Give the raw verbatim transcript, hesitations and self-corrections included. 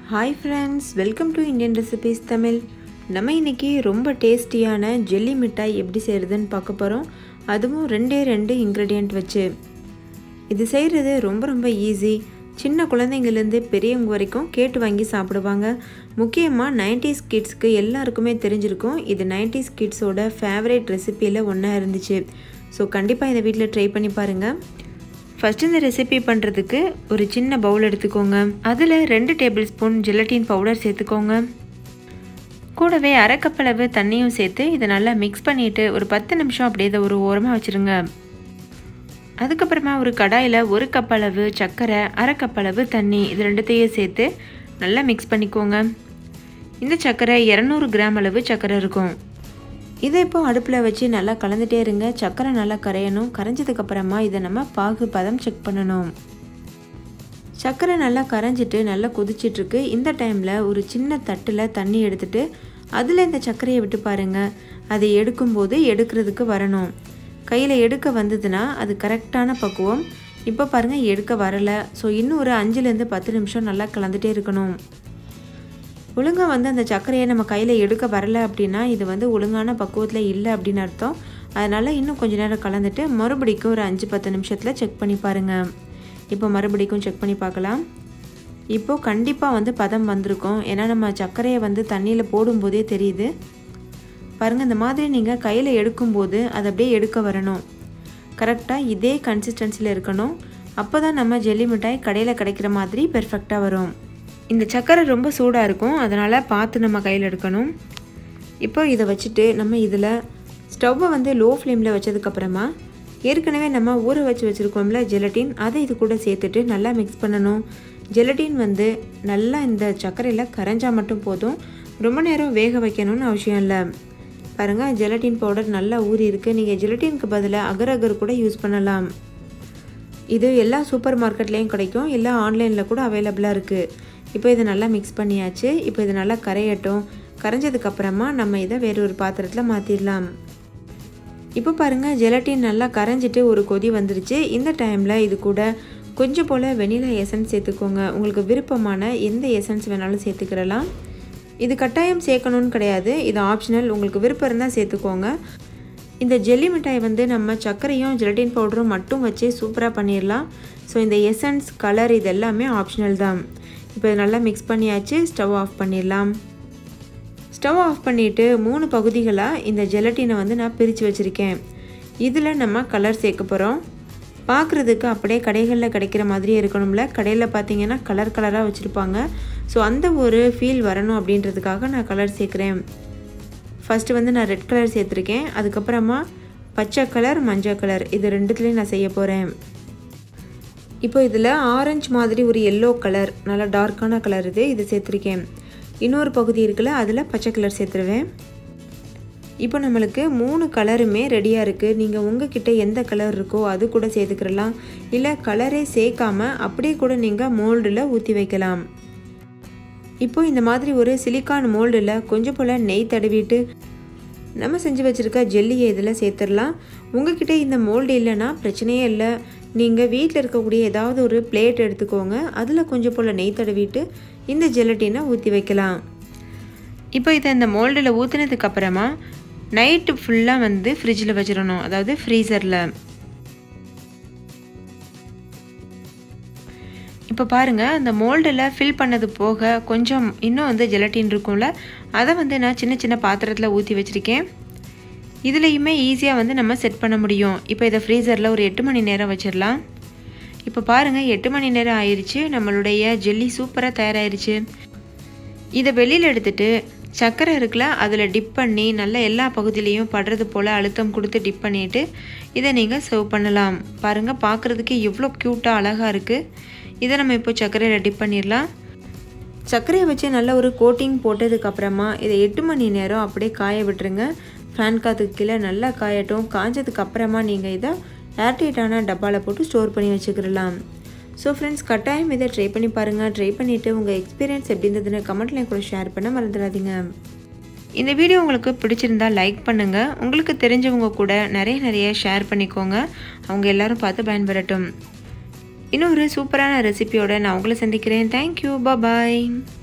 Hi friends, welcome to Indian Recipes Tamil. நம்ம இன்னைக்கு ரொம்ப டேஸ்டியான ஜெல்லி மிட்டாய் எப்படி செய்யறதுன்னு பார்க்க போறோம். அதுவும் ரெண்டே ரெண்டு இன்கிரிடியன்ட் வச்சு. இது செய்யறது ரொம்ப ரொம்ப ஈஸி. சின்ன குழந்தைங்கள்ல இருந்து பெரியவங்க வரைக்கும் கேட்டு வாங்கி சாப்பிடுவாங்க. முக்கியமா நைன்டீஸ் கிட்ஸ்க்கு எல்லாருக்குமே தெரிஞ்சிருக்கும். இது நைன்டீஸ் கிட்ஸோட ஃபேவரட் ரெசிபில ஒண்ணா இருந்துச்சு. சோ கண்டிப்பா இத வீட்ல ட்ரை பண்ணி பாருங்க. First இந்த ரெசிபி பண்றதுக்கு ஒரு சின்ன பவுல் எடுத்துக்கோங்க. அதுல ரெண்டு டேபிள்ஸ்பூன் ஜெலட்டின் பவுடர் சேர்த்துக்கோங்க. கூடவே அரை கப் அளவு தண்ணியும் சேர்த்து இத நல்லா mix பண்ணிட்டு ஒரு பத்து நிமிஷம் அப்படியே ஒரு ஓரமா வச்சிருங்க. அதுக்கு அப்புறமா ஒரு கடாயில ஒரு கப் அளவு சர்க்கரை, அரை கப் அளவு தண்ணி இது ரெண்டுத்தையும் சேர்த்து நல்லா mix பண்ணிக்கோங்க. இந்த சர்க்கரை இருநூறு கிராம் அளவு சர்க்கரை இருக்கும். இதை இப்போ அடுப்பில் வச்சு நல்லா கலந்துட்டே இருங்க. சர்க்கரை நல்லா கரையணும். கரைஞ்சதுக்கு அப்புறமா இதை நம்ம பாகு பதம் செக் பண்ணணும். சர்க்கரை நல்லா கரைஞ்சிட்டு நல்லா கொதிச்சிட்ருக்கு. இந்த டைமில் ஒரு சின்ன தட்டில் தண்ணி எடுத்துட்டு அதில் இந்த சர்க்கரையை விட்டு பாருங்கள். அதை எடுக்கும்போது எடுக்கிறதுக்கு வரணும். கையில் எடுக்க வந்ததுன்னா அது கரெக்டான பக்குவம். இப்போ பாருங்கள் எடுக்க வரலை. ஸோ இன்னும் ஒரு அஞ்சுலேருந்து பத்து நிமிஷம் நல்லா கலந்துட்டே இருக்கணும். ஒழுங்காக வந்து அந்த சர்க்கரையை நம்ம கையில் எடுக்க வரலை அப்படின்னா இது வந்து ஒழுங்கான பக்குவத்தில் இல்லை அப்படின்னு அர்த்தம். அதனால் இன்னும் கொஞ்சம் நேரம் கலந்துட்டு மறுபடிக்கும் ஒரு அஞ்சு பத்து நிமிஷத்தில் செக் பண்ணி பாருங்கள். இப்போ மறுபடிக்கும் செக் பண்ணி பார்க்கலாம். இப்போது கண்டிப்பாக வந்து பதம் வந்திருக்கும். ஏன்னா நம்ம சர்க்கரையை வந்து தண்ணியில் போடும்போதே தெரியுது. பாருங்கள், இந்த மாதிரி நீங்கள் கையில் எடுக்கும்போது அதை அப்படியே எடுக்க வரணும். கரெக்டாக இதே கன்சிஸ்டன்சியில் இருக்கணும். அப்போ தான் நம்ம ஜெல்லி மிட்டாய் கடையில் கிடைக்கிற மாதிரி பெர்ஃபெக்டாக வரும். இந்த சர்க்கரை ரொம்ப சூடாக இருக்கும். அதனால் பார்த்து நம்ம கையில் எடுக்கணும். இப்போ இதை வச்சுட்டு நம்ம இதில் ஸ்டவ்வை வந்து லோ ஃப்ளேமில் வச்சதுக்கப்புறமா ஏற்கனவே நம்ம ஊற வச்சு வச்சுருக்கோம்ல ஜெலட்டின், அதை இது கூட சேர்த்துட்டு நல்லா மிக்ஸ் பண்ணணும். ஜெலட்டின் வந்து நல்லா இந்த சர்க்கரையில் கரைஞ்சால் மட்டும் போதும். ரொம்ப நேரம் வேக வைக்கணும்னு அவசியம் இல்லை. பாருங்கள், ஜெலட்டின் பவுடர் நல்லா ஊறி இருக்குது. நீங்கள் ஜெலட்டினுக்கு பதிலாக அகர் அகர் கூட யூஸ் பண்ணலாம். இது எல்லா சூப்பர் மார்க்கெட்லேயும் கிடைக்கும். எல்லா ஆன்லைனில் கூட அவைலபிளாக இருக்குது. இப்போ இதை நல்லா மிக்ஸ் பண்ணியாச்சு. இப்போ இது நல்லா கரையட்டும். கரைஞ்சதுக்கப்புறமா நம்ம இதை வேறு ஒரு பாத்திரத்தில் மாற்றிடலாம். இப்போ பாருங்கள், ஜெலட்டின் நல்லா கரைஞ்சிட்டு ஒரு கொதி வந்துருச்சு. இந்த டைமில் இது கூட கொஞ்சம் போல் வெனிலா எசன்ஸ் சேர்த்துக்கோங்க. உங்களுக்கு விருப்பமான எந்த எசன்ஸ் வேணாலும் சேர்த்துக்கிடலாம். இது கட்டாயம் சேர்க்கணும்னு கிடையாது. இது ஆப்ஷனல். உங்களுக்கு விருப்பம் இருந்தால் சேர்த்துக்கோங்க. இந்த ஜெல்லி மிட்டாய் வந்து நம்ம சர்க்கரையும் ஜெலட்டின் பவுடரும் மட்டும் வச்சு சூப்பராக பண்ணிடலாம். ஸோ இந்த எசன்ஸ், கலர் இது எல்லாமே ஆப்ஷனல் தான். இப்போ நல்லா மிக்ஸ் பண்ணியாச்சு. ஸ்டவ் ஆஃப் பண்ணிடலாம். ஸ்டவ் ஆஃப் பண்ணிவிட்டு மூணு பகுதிகளாக இந்த ஜெலட்டினை வந்து நான் பிரித்து வச்சுருக்கேன். இதில் நம்ம கலர் சேர்க்க போகிறோம். பார்க்குறதுக்கு அப்படியே கடைகளில் கிடைக்கிற மாதிரியே இருக்கணும்ல. கடையில் பார்த்தீங்கன்னா கலர் கலராக வச்சுருப்பாங்க. ஸோ அந்த ஒரு ஃபீல் வரணும் அப்படின்றதுக்காக நான் கலர் சேர்க்குறேன். ஃபஸ்ட்டு வந்து நான் ரெட் கலர் சேர்த்துருக்கேன். அதுக்கப்புறமா பச்சை கலர், மஞ்சள் கலர் இது ரெண்டுத்துலேயும் நான் செய்ய போகிறேன். இப்போ இதில் ஆரஞ்சு மாதிரி ஒரு எல்லோ கலர், நல்லா டார்க்கான கலர் இது இது சேர்த்துருக்கேன். இன்னொரு பகுதி இருக்குல்ல, அதில் பச்சை கலர் சேர்த்துருவேன். இப்போ நம்மளுக்கு மூணு கலருமே ரெடியாக இருக்குது. நீங்கள் உங்ககிட்ட எந்த கலர் இருக்கோ அது கூட சேர்த்துக்கிறலாம். இல்லை கலரே சேர்க்காமல் அப்படியே கூட நீங்கள் மோல்டில் ஊற்றி வைக்கலாம். இப்போ இந்த மாதிரி ஒரு சிலிக்கான் மோல்டில் கொஞ்சம் போல் நெய் தடவிட்டு நம்ம செஞ்சு வச்சுருக்க ஜெல்லியை இதில் சேர்த்துடலாம். உங்ககிட்ட இந்த மோல்டு இல்லைன்னா பிரச்சனையே இல்லை. நீங்கள் வீட்டில் இருக்கக்கூடிய ஏதாவது ஒரு பிளேட் எடுத்துக்கோங்க. அதில் கொஞ்சம் போல் நெய் தடவிட்டு இந்த ஜெலட்டினை ஊற்றி வைக்கலாம். இப்போ இதை இந்த மோல்டில் ஊற்றினதுக்கப்புறமா நைட்டு ஃபுல்லாக வந்து ஃப்ரிட்ஜில் வச்சிடணும், அதாவது ஃப்ரீசரில். இப்போ பாருங்கள், அந்த மோல்டில் ஃபில் பண்ணது போக கொஞ்சம் இன்னும் வந்து ஜெலட்டின் இருக்கும்ல, அதை வந்து நான் சின்ன சின்ன பாத்திரத்தில் ஊற்றி வச்சுருக்கேன். இதுலேயுமே ஈஸியாக வந்து நம்ம செட் பண்ண முடியும். இப்போ இதை ஃப்ரீசரில் ஒரு எட்டு மணி நேரம் வச்சிடலாம். இப்போ பாருங்கள், எட்டு மணி நேரம் ஆயிடுச்சு. நம்மளுடைய ஜெல்லி சூப்பராக தயாராகிருச்சு. இதை வெளியில் எடுத்துகிட்டு சர்க்கரை இருக்குல்ல, அதில் டிப் பண்ணி நல்லா எல்லா பகுதியிலையும் படுறது போல் அழுத்தம் கொடுத்து டிப் பண்ணிவிட்டு இதை நீங்கள் சர்வ் பண்ணலாம். பாருங்கள், பார்க்குறதுக்கு எவ்வளோ க்யூட்டாக அழகாக இருக்குது. இதை நம்ம இப்போ சர்க்கரையில் டிப் பண்ணிடலாம். சர்க்கரையை வச்சு நல்ல ஒரு கோட்டிங் போட்டதுக்கப்புறமா இதை எட்டு மணி நேரம் அப்படியே காய விட்டுருங்க. ஃபேன் காற்றுக்கு கீழே நல்லா காயட்டும். காய்ச்சதுக்கு அப்புறமா நீங்கள் இதை ஏர்டைட்டான டப்பாவில் போட்டு ஸ்டோர் பண்ணி வச்சுக்கிடலாம். ஸோ ஃப்ரெண்ட்ஸ், கட்டாயம் இதை ட்ரை பண்ணி பாருங்கள். ட்ரை பண்ணிவிட்டு உங்கள் எக்ஸ்பீரியன்ஸ் எப்படி இருந்ததுன்னு கமெண்ட்லேயும் கூட ஷேர் பண்ண மறந்துடாதீங்க. இந்த வீடியோ உங்களுக்கு பிடிச்சிருந்தால் லைக் பண்ணுங்கள். உங்களுக்கு தெரிஞ்சவங்க கூட நிறைய நிறைய ஷேர் பண்ணிக்கோங்க. அவங்க எல்லோரும் பார்த்து பயன்பெறட்டும். இன்னொரு சூப்பரான ரெசிபியோட நான் உங்களை சந்திக்கிறேன். தேங்க்யூ, பாய்.